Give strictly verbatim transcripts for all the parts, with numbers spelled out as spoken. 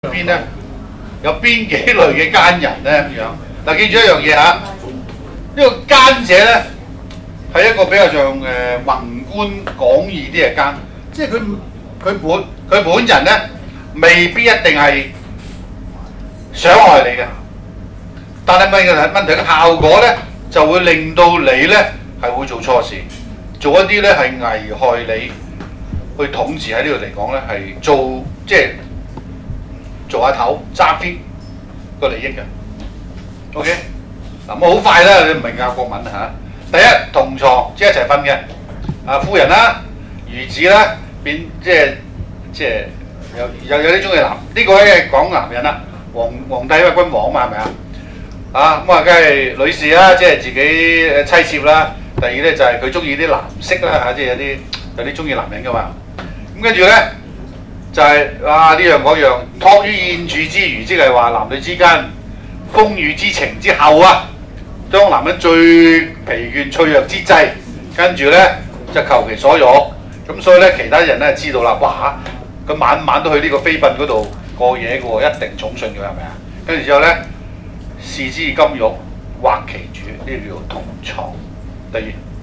邊咧有邊幾類嘅奸人咧咁樣？嗱，記住一樣嘢嚇，呢個奸者咧係一個比較上誒宏觀廣義啲嘅奸，即係佢佢本佢本人咧未必一定係想害你嘅，但係問題問題嘅效果咧就會令到你咧係會做錯事，做一啲咧係危害你去統治喺呢度嚟講咧係做即係。做下頭揸 fit 個利益嘅 ，OK 嗱咁好快啦，你唔明啊國文嚇。第一同床即係一齊瞓嘅，啊夫人啦、兒子啦，變即係即係有有有啲中意男，呢、這個咧講男人啦，皇皇帝因為君王嘛係咪啊？啊咁啊，梗係女士啦，即係自己妻妾啦。第二咧就係佢中意啲男色啦嚇，即係有啲有啲中意男人噶嘛。咁跟住咧。就係、是、啊呢樣嗰樣，託於燕主之餘，即係話男女之間風雨之情之後啊，當男人最疲倦脆弱之際，跟住咧就求其所欲，咁所以咧其他人咧知道啦，哇佢晚晚都去呢個妃嬪嗰度過夜嘅喎，一定寵信佢係咪啊？跟住之後咧，視之金玉，或其主，呢叫做同床。第二，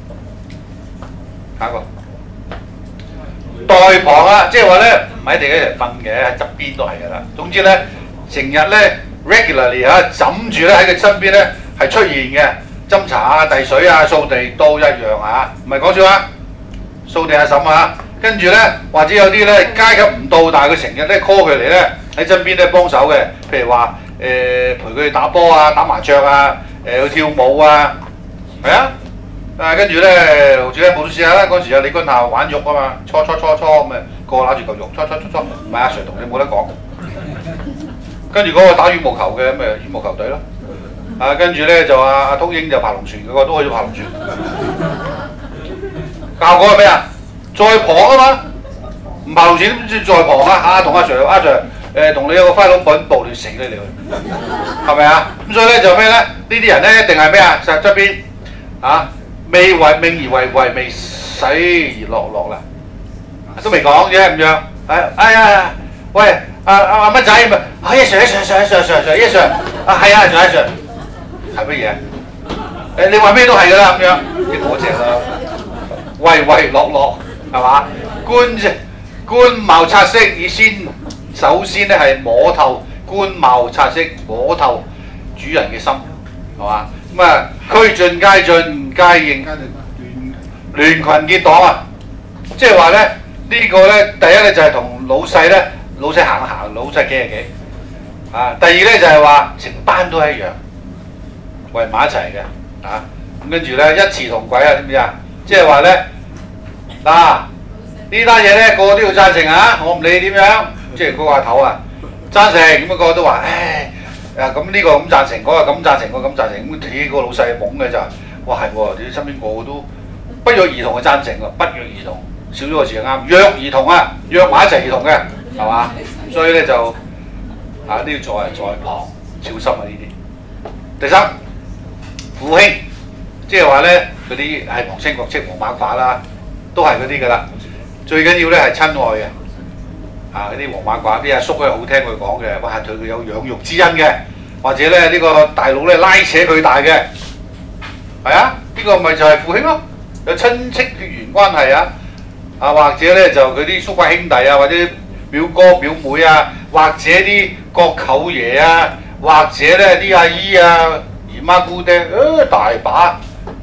下一個。代旁啊，即係話咧唔係一定一齊瞓嘅，喺側邊都係㗎啦。總之咧，成日咧 regularly 嚇枕住咧喺佢身邊咧係出現嘅，斟茶啊、遞水啊、掃地都一樣嚇，唔係講笑啊！掃地阿嬸啊，跟住咧或者有啲咧階級唔到，但係佢成日咧 call 佢嚟咧喺身邊咧幫手嘅，譬如話誒、呃、陪佢哋打波啊、打麻雀啊、誒、呃、去跳舞啊，係啊。啊，跟住咧，好似咧冇都試下啦。嗰陣時有李君孝玩肉啊嘛，搓搓搓搓咁啊，個個揦住嚿肉，搓搓搓搓，唔係阿 Sir 同你冇得講。跟住嗰個打羽毛球嘅咁咪羽毛球隊咯。啊，跟住咧就阿阿通英就爬龍船，嗰個都可以爬龍船。效果係咩啊？在旁啊嘛，唔爬龍船都在旁啊！啊，同阿 Sir 阿 Sir 誒同你有個 file 本暴亂死你你去，係咪啊？咁所以咧就咩咧？呢啲人咧一定係咩啊？實側邊啊！未為命而為，為未死而落落啦，都未講啫咁樣。係哎呀，喂，阿阿阿乜仔咪，哎呀 Sir Sir Sir Sir Sir Sir Sir， 啊係啊 Sir Sir， 係乜嘢？誒你話咩都係㗎啦咁樣，啲嗰隻啦，為為落落係嘛？官官貌察色，以先首先咧係摸透官貌察色，摸透主人嘅心係嘛？咁啊，區盡皆盡，皆應聯群結黨啊！即係話咧，呢、這個咧，第一咧就係同老細咧，老細行一行，老細幾係幾啊？第二咧就係話成班都一樣，圍埋一齊嘅啊！咁跟住咧一詞同軌啊，知唔知啊？即係話咧嗱，呢單嘢咧個個都要贊成啊！我唔理點樣，即係嗰個阿頭啊贊成，咁啊個個都話唉。啊咁呢個咁贊成，嗰個咁贊成，嗰個咁贊成，咁睇個老細懵嘅就係，哇係喎，你身邊個個都不約而同嘅贊成喎，不約而同，少咗個字啱，約而同啊，約埋一齊而同嘅，係嘛？所以咧就啊呢要在在旁小心啊呢啲。第三，父兄，即係話咧嗰啲係旁親國戚、黃馬褂啦，都係嗰啲㗎啦。最緊要咧係親愛嘅。啊！嗰啲黃馬褂啲阿叔咧好聽佢講嘅，哇！對佢有養育之恩嘅，或者咧呢、這個大佬咧拉扯佢大嘅，係啊！呢、這個咪就係父兄咯，有親戚血緣關係啊！啊或者咧就佢啲叔伯兄弟啊，或者表哥表妹啊，或者啲國舅爺啊，或者咧啲阿姨啊、姨媽姑爹，誒、呃、大把。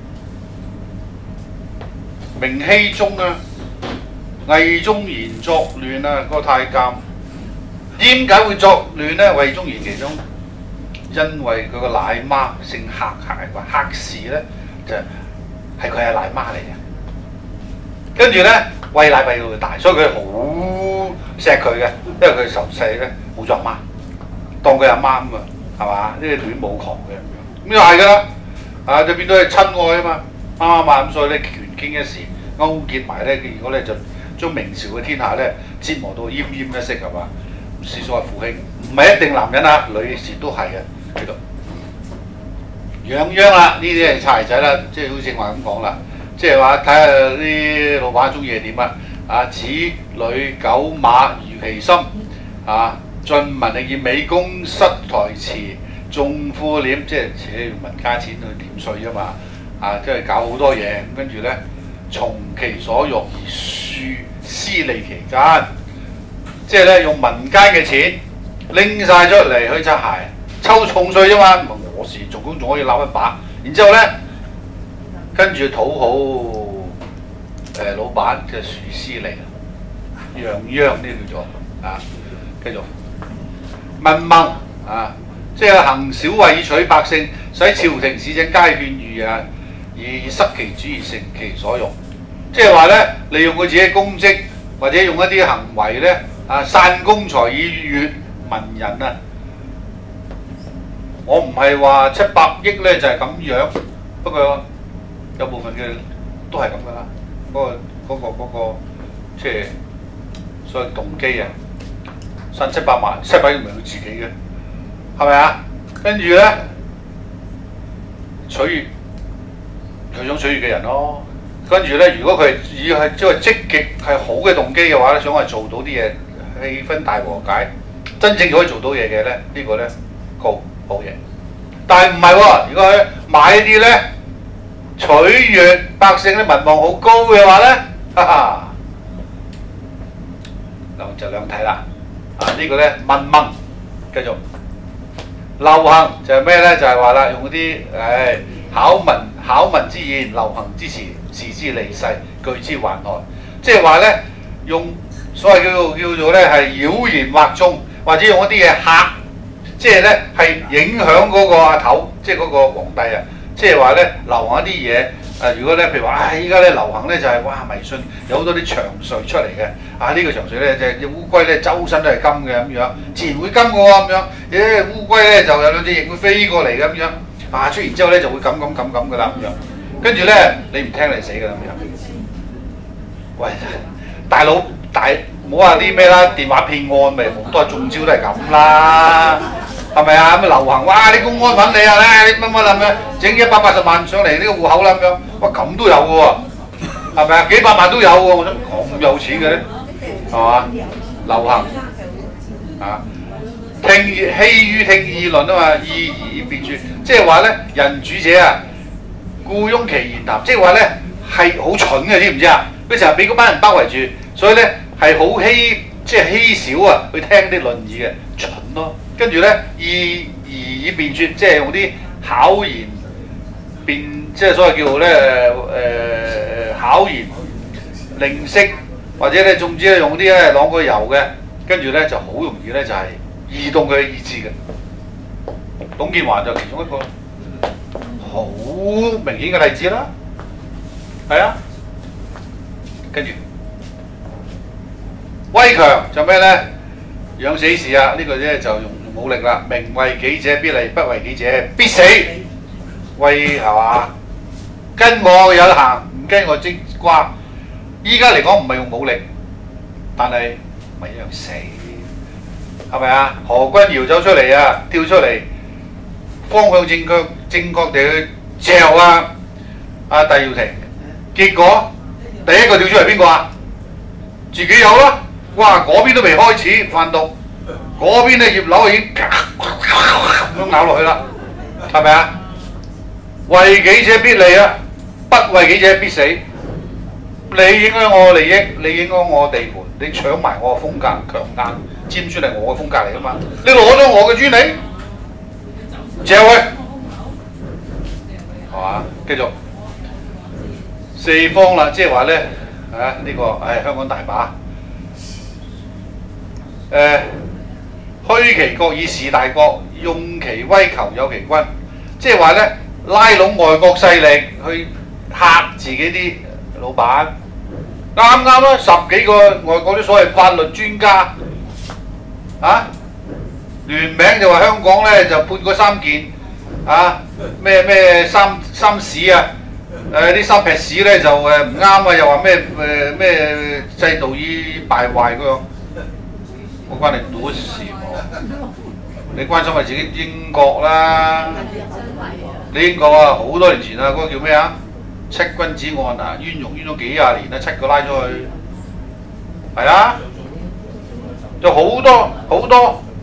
明熹宗啊！魏忠賢作亂啊！嗰個太監點解會作亂咧？魏忠賢其中因為佢個奶媽姓黑，係個黑氏咧，就係佢係奶媽嚟嘅。跟住咧喂奶餵到佢大，所以佢好錫佢嘅，因為佢受細咧冇咗阿媽，當佢阿媽咁啊，係嘛？呢啲戀母狂嘅咁樣，咁又係㗎啦。啊，就變咗係親愛啊嘛，啱啱嘛咁，所以咧權傾一時勾結埋咧，結果咧就。將明朝嘅天下咧折磨到奄奄一息係嘛？是所謂父兄，唔係一定男人啊，女士都係嘅喺度。養秧啦，呢啲係柴仔啦，即係好似正話咁講啦，即係話睇下啲老闆中意係點啊！啊，子女狗馬如其心啊， 進文力以美工失台詞，重賦斂，即係扯民間錢去斂稅啊嘛，啊即係搞好多嘢，跟住咧從其所欲而庶私利其間，即係咧用民間嘅錢拎晒出嚟去擦鞋，抽重稅啫嘛，我是做工仲可以攬一把，然之後咧跟住討好誒、呃、老闆嘅庶私利，泱泱呢叫做啊，繼續。民盟啊，即係行小惠以取百姓，使朝廷市井皆勸喻啊，以失其主而成其所用。即係話咧，利用佢自己嘅功績，或者用一啲行為咧啊，散公財以悅民人啊。我唔係話七百億咧就係咁樣，不過有部分嘅都係咁噶啦。嗰、嗰個嗰、嗰個嗰、嗰個即係所謂動機啊。散七百萬，七百億唔係佢自己嘅，係咪啊？跟住咧取悅佢想取悅嘅人咯。跟住咧，如果佢以係即係積極係好嘅動機嘅話咧，想係做到啲嘢，氣氛大和解，真正可以做到嘢嘅咧，呢、呢個咧高好嘢。但係唔係喎？如果佢買啲咧取悅百姓啲民望好高嘅話咧，哈哈，兩就兩睇啦。啊！這個、呢個咧民盟繼續流行就係咩咧？就係話啦，用嗰啲誒巧文巧文之言、流行之詞，視之利勢，據之還害。即係話咧，用所謂叫做叫做咧係妖言惑眾，或者用一啲嘢嚇，即係咧係影響嗰個阿頭，即係嗰個皇帝啊。即係話咧流行一啲嘢。誒，如果咧，譬如話，啊，依家咧流行咧就係、是、哇迷信，有好多啲長穗出嚟嘅。啊，呢、這個長穗咧，隻隻烏龜咧周身都係金嘅咁樣，自然會金嘅喎咁樣。誒，烏龜咧就有兩隻翼會飛過嚟嘅咁樣。啊，出完之後咧就會咁咁咁咁嘅啦咁樣。跟住咧你唔聽你死嘅咁樣。喂，大佬大，唔好話啲咩啦，電話騙案咪好多中招都係咁啦。係咪啊？咁流行，哇！你公安揾你啊，咧你乜乜咁樣，整一百八十萬上嚟呢個戶口啦咁樣，哇咁都有嘅喎，係咪啊？幾百萬都有喎，我想咁有錢嘅咧，係嘛？流行啊，聽希於聽議論啊嘛，意而辯説，即係話咧人主者啊，故擁其言談，即係話咧係好蠢嘅，知唔知啊？佢成日俾嗰班人包圍住，所以咧係好稀即係稀少啊，去聽啲論議嘅，蠢咯。跟住咧，意而以辯説，即係用啲巧言辯，即係所謂叫做咧誒巧言令色，或者咧總之咧用啲咧啷個油嘅，跟住咧就好容易咧就係、是、移動佢嘅意志嘅。董建華就其中一個好明顯嘅例子啦，係啊。跟住威強就咩咧？養死事啊！呢、這個咧就用。武力啦，明為己者必利，不為己者必死。威係嘛？跟我有得行，唔跟我即瓜。依家嚟講唔係用武力，但係咪一樣死？係咪啊？何君堯走出嚟啊，跳出嚟，方向正確正確地去嚼啊！阿戴耀廷，結果第一個跳出嚟邊個啊？自己有啦。哇！嗰邊都未開始販毒。嗰邊咧葉劉已經咁咬落去啦，係咪啊？為己者必利啊，不為己者必死。你影響我利益，你影響我地盤，你搶埋我嘅風格強硬，尖酸係我嘅風格嚟噶嘛？你攞咗我嘅專利，嚼佢，係嘛？繼續四方啦，即係話咧啊呢、這個誒、哎、香港大把誒。呃虛其國以示大國，用其威求有其君，即係話咧拉攏外國勢力去嚇自己啲老闆，啱啱啦，十幾個外國啲所謂法律專家啊，聯名就話香港咧就判過三件啊咩咩三三屎啊，誒啲三撇屎咧就誒唔啱啊，又話咩誒咩制度已敗壞嗰樣，我關你賭事。你關心係自己英國啦，你英國啊好多年前啊，嗰、那個叫咩啊？七君子案啊，冤獄冤咗幾廿年啦，七個拉咗去，係啊，就好多好多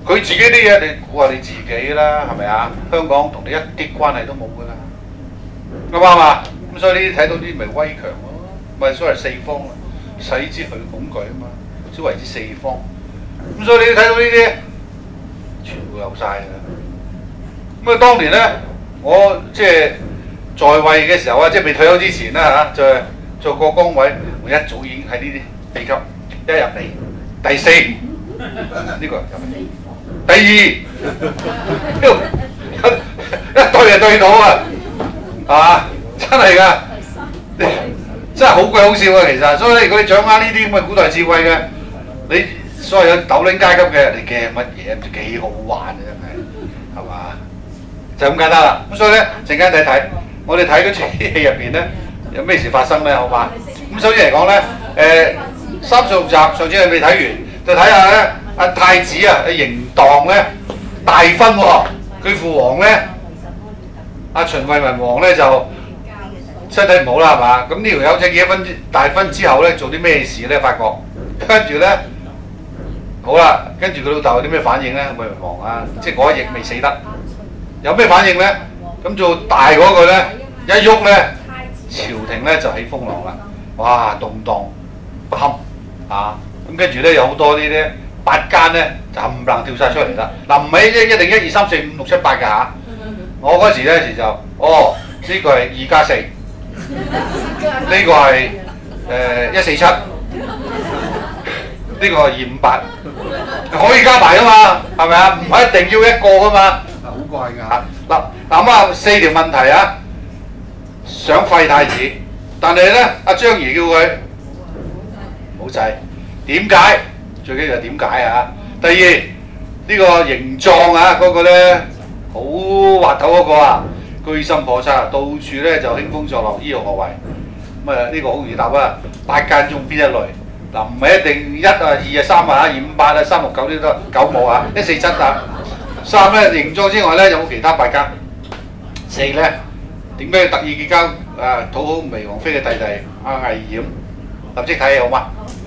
佢自己啲嘢你估下你自己啦，係咪啊？香港同你一啲關係都冇㗎啦，啱唔啱啊？咁所以呢啲睇到啲咪威強咯，咪所謂四方啊，使之去恐懼啊嘛，先為之四方。咁所以你睇到呢啲，全部有晒㗎。咁啊，當年咧，我即係在位嘅時候啊，即係未退休之前啦嚇，就係做過崗位，我一早已經喺呢啲秘笈一入嚟，第四呢個入嚟，第二一對就對到啊，係嘛？真係㗎，真係好鬼好笑啊！其實，所以如果你掌握呢啲咁嘅古代智慧嘅，你所謂有斗領階級嘅，你驚乜嘢？唔知幾好玩啊！真係，係嘛？就咁簡單啦。咁所以咧，陣間睇睇，我哋睇嗰出戲入邊咧，有咩事發生咧？好嘛？咁首先嚟講咧，誒三十六集上次你未睇完，就睇下咧，阿太子啊，嬴蕩咧大婚喎，佢父王咧，阿秦惠文王咧就身體唔好啦，係嘛？咁呢條友仔結咗婚大婚之後咧，做啲咩事咧？發覺跟住咧，好啦，跟住佢老豆有啲咩反應咧？惠文王啊，即係嗰一役未死得。有咩反應咧？咁做大嗰個咧一喐咧，朝廷咧就起風浪啦，哇動盪不堪啊！咁跟住咧有好多呢啲八奸咧就冚唪唥跳晒出嚟啦。嗱唔係一一定一二三四五六七八㗎嚇，我嗰時咧時就哦呢個係二加四，呢個係誒一四七，呢個係二五八，可以加埋㗎嘛？係咪啊？唔係一定要一個㗎嘛？好怪㗎嚇！嗱嗱咁啊四條問題啊，想廢太子，但係咧阿張儀叫佢冇制，點解？最緊要係點解啊？第二呢個嬴壯啊嗰個咧好滑頭嗰個啊，居心叵測，到處咧就興風作浪，依樣何為？咁啊呢個好容易答啊！八奸中邊一類？嗱唔係一定一啊二啊三啊二五八啊三六九呢都九冇啊，一四七啊。三咧嬴壯之外咧有冇其他八奸？四咧點解特意結交誒討好眉王妃嘅弟弟阿魏冉？立即睇戲好嗎？